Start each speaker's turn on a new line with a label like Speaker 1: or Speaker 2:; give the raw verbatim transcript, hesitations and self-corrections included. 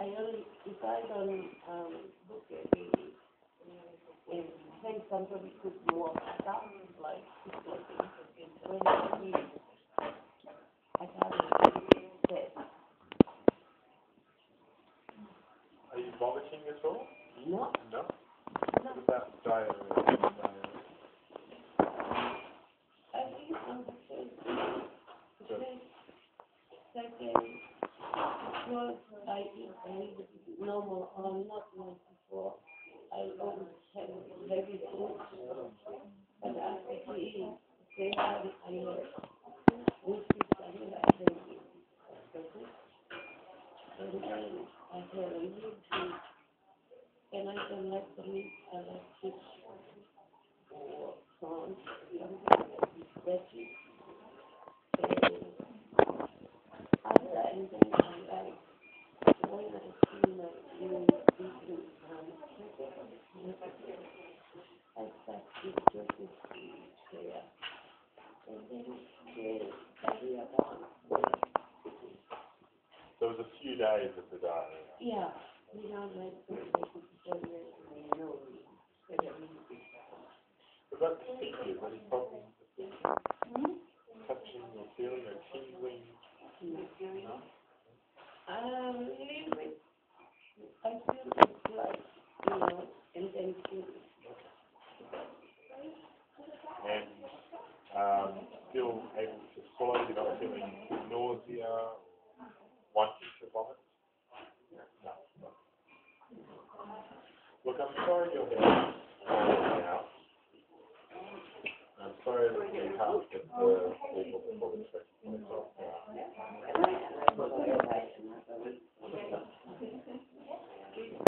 Speaker 1: I only, if I don't um, look at the, uh, think somebody could walk down, like, like, when I see, I can't say,
Speaker 2: Are you vomiting at all?
Speaker 1: no,
Speaker 2: No?
Speaker 1: no.
Speaker 2: What about diarrhea? Diarrhea.
Speaker 1: I think on the first, the
Speaker 2: Good.
Speaker 1: first, second, was I eat a little bit normal or not like before. I always have heavy food, but after I eat, then I, I which is another heavy. And then I have a little bit, and I don't like the meat, I like fish or prawns, something like veggies. And after, and then I like when I see my new eating um, I start to get this chair. And then the diarrhea gone.
Speaker 2: There was a few days of the diarrhea.
Speaker 1: Yeah, you know, like the vegetarian, you know,
Speaker 2: What about the fingers? Any problems with the fingers?
Speaker 1: hmm?
Speaker 2: Touching or feeling or tingling? No?
Speaker 1: Um, a little bit, I feel it's like, you know, and then feel
Speaker 2: And um, still able to swallow, you're not feeling nausea or wanting to vomit? No. No. Look, I'm sorry your hair is falling out. I'm sorry that you can't get the full